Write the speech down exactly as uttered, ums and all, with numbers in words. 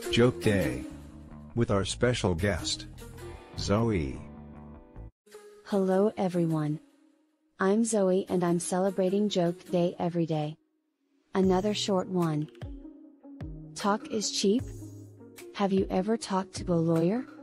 Joke Day. With our special guest, Zoe. Hello everyone. I'm Zoe and I'm celebrating Joke Day every day. Another short one. Talk is cheap? Have you ever talked to a lawyer?